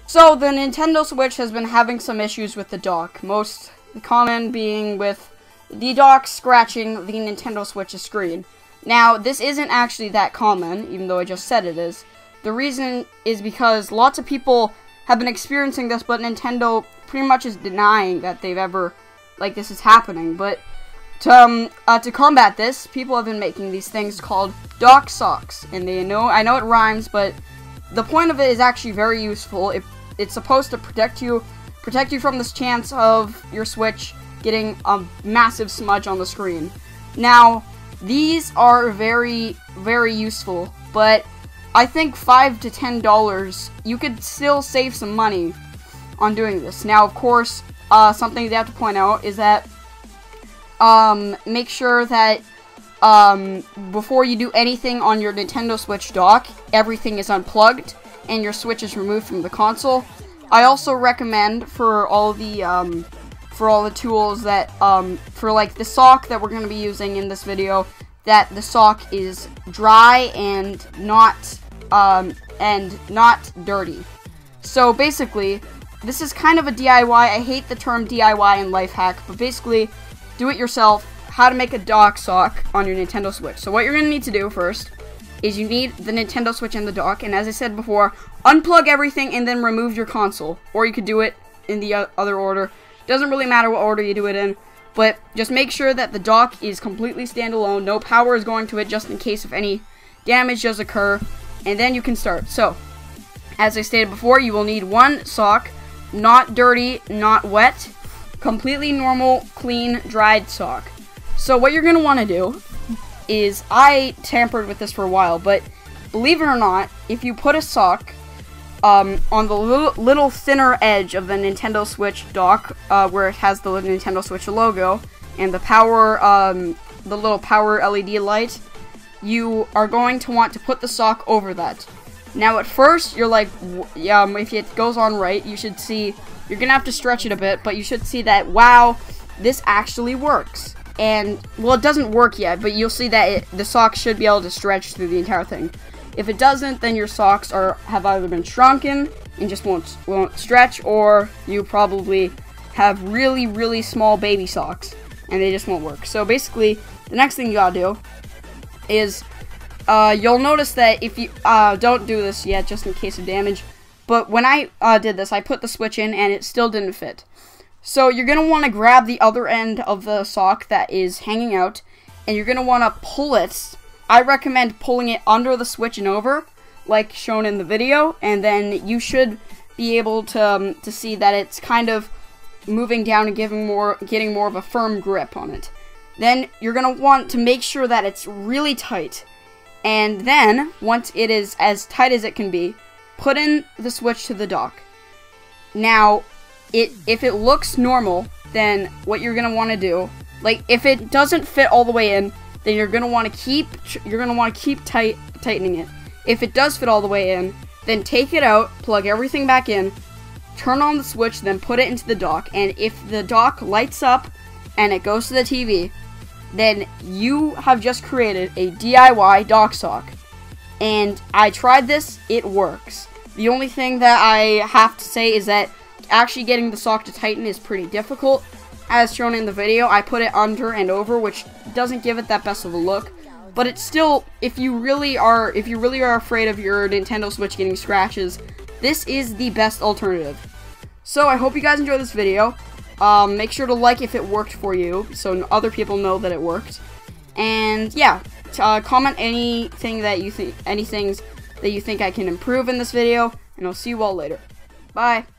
So the Nintendo Switch has been having some issues with the dock, most common being with the dock scratching the Nintendo Switch's screen. Now, this isn't actually that common, even though I just said it is. The reason is because lots of people have been experiencing this, but Nintendo pretty much is denying that they've ever, this is happening. But to combat this, people have been making these things called dock socks, and I know it rhymes, but the point of it is actually very useful. It's supposed to protect you from this chance of your Switch getting a massive smudge on the screen. Now, these are very, very useful, but I think $5 to $10, you could still save some money on doing this. Now, of course, something you have to point out is that make sure that before you do anything on your Nintendo Switch dock, everything is unplugged and your Switch is removed from the console. I also recommend for all the tools that for the sock that we're going to be using in this video, that the sock is dry and not dirty. So basically, this is kind of a DIY. I hate the term DIY and life hack, but basically, do it yourself. How to make a dock sock on your Nintendo Switch. So what you're going to need to do first is you need the Nintendo Switch and the dock, and as I said before, unplug everything and then remove your console. Or you could do it in the other order. Doesn't really matter what order you do it in, but just make sure that the dock is completely standalone. No power is going to it, just in case if any damage does occur, and then you can start. So, as I stated before, you will need one sock, not dirty, not wet, completely normal, clean, dried sock. So what you're going to want to do is, I tampered with this for a while, but believe it or not, if you put a sock on the little thinner edge of the Nintendo Switch dock, where it has the Nintendo Switch logo and the little power LED light, you are going to want to put the sock over that. Now at first, you're like, if it goes on right, you should see, you're going to have to stretch it a bit, but you should see that, wow, this actually works. And, well, it doesn't work yet, but you'll see that the sock should be able to stretch through the entire thing. If it doesn't, then your socks have either been shrunken and just won't stretch, or you probably have really, really small baby socks, and they just won't work. So basically, the next thing you gotta do is, you'll notice that if you, don't do this yet, just in case of damage, but when I did this, I put the Switch in, and it still didn't fit. So you're going to want to grab the other end of the sock that is hanging out, and you're going to want to pull it. I recommend pulling it under the Switch and over, like shown in the video, and then you should be able to see that it's kind of moving down and getting more of a firm grip on it. Then you're going to want to make sure that it's really tight, and then, once it is as tight as it can be, put in the Switch to the dock. Now, if it looks normal, then what you're gonna want to do, if it doesn't fit all the way in, then you're gonna want to keep tightening it. If it does fit all the way in, then take it out, plug everything back in, turn on the Switch, then put it into the dock. And if the dock lights up and it goes to the TV, then you have just created a DIY dock sock. And I tried this; it works. The only thing that I have to say is that actually getting the sock to tighten is pretty difficult. As shown in the video, I put it under and over, which doesn't give it that best of a look, but it's still, if you really are afraid of your Nintendo Switch getting scratches, this is the best alternative. So I hope you guys enjoyed this video. Make sure to like if it worked for you, so other people know that it worked. And yeah, comment anything that you think I can improve in this video, and I'll see you all later. Bye.